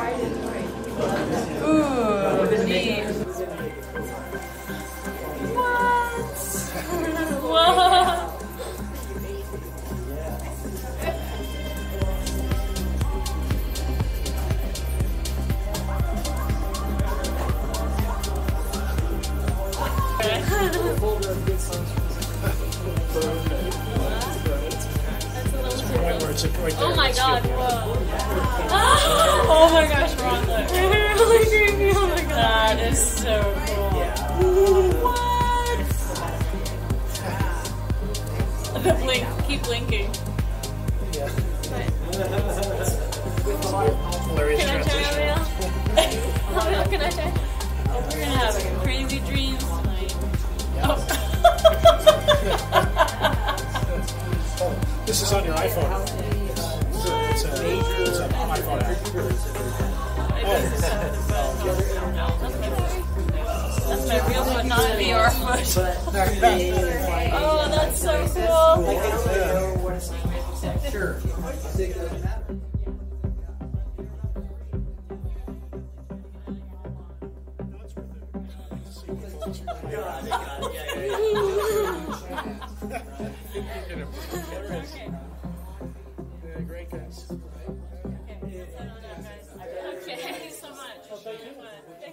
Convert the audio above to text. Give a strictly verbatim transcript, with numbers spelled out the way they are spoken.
Ooh, neat. What? Whoa. Oh my god, whoa. Oh my gosh, wrong look. Really creepy, oh my god. That is so cool. What? The blink, keep blinking. Yeah. Can I try Abigail? Abigail, can I try? Oh, we're gonna have crazy dreams tonight. Oh. Oh, this is on your iPhone. It's a, it's a iPhone app. Oh. That's my real foot, not a V R foot. Oh, that's so cool. Sure. Great guys. Okay, thank you so much.